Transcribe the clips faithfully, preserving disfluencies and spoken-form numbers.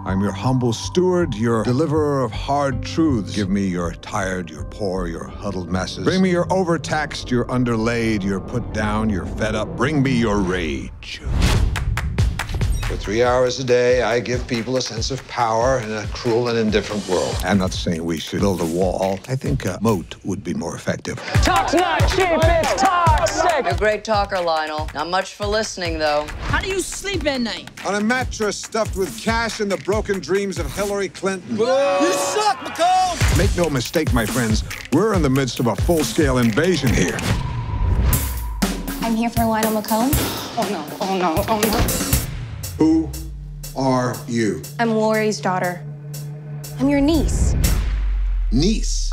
I'm your humble steward, your deliverer of hard truths. Give me your tired, your poor, your huddled masses. Bring me your overtaxed, your underlaid, your put down, your fed up. Bring me your rage. For three hours a day, I give people a sense of power in a cruel and indifferent world. I'm not saying we should build a wall. I think a moat would be more effective. Talk's not cheap, it's toxic! You're a great talker, Lionel. Not much for listening, though. How do you sleep at night? On a mattress stuffed with cash and the broken dreams of Hillary Clinton. You suck, McCall! Make no mistake, my friends, we're in the midst of a full-scale invasion here. I'm here for Lionel McComb. Oh no, oh no, oh no. Who are you? I'm Lori's daughter. I'm your niece. Niece?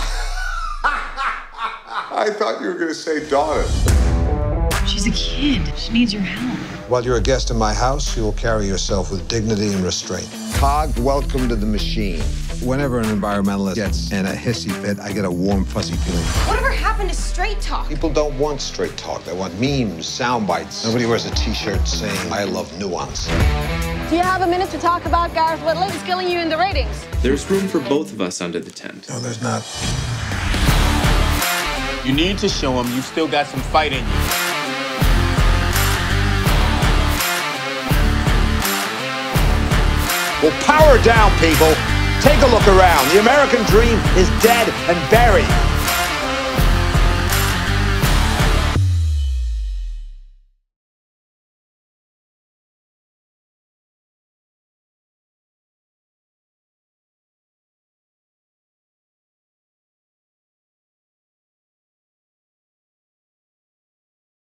I thought you were going to say daughter. She's a kid. She needs your help. While you're a guest in my house, you will carry yourself with dignity and restraint. Cog, welcome to the machine. Whenever an environmentalist gets in a hissy fit, I get a warm, fuzzy feeling. Whatever happened to straight talk? People don't want straight talk. They want memes, sound bites. Nobody wears a t-shirt saying, I love nuance. Do you have a minute to talk about Gareth Whitley? He's killing you in the ratings. There's room for both of us under the tent. No, there's not. You need to show him you've still got some fight in you. Well, power down, people. Take a look around. The American dream is dead and buried.